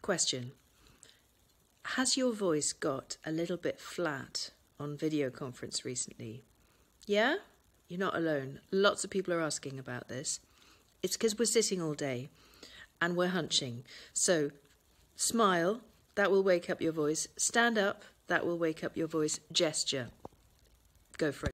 Question. Has your voice got a little bit flat on video conference recently? Yeah? You're not alone. Lots of people are asking about this. It's because we're sitting all day and we're hunching. So smile, that will wake up your voice. Stand up, that will wake up your voice. Gesture. Go for it.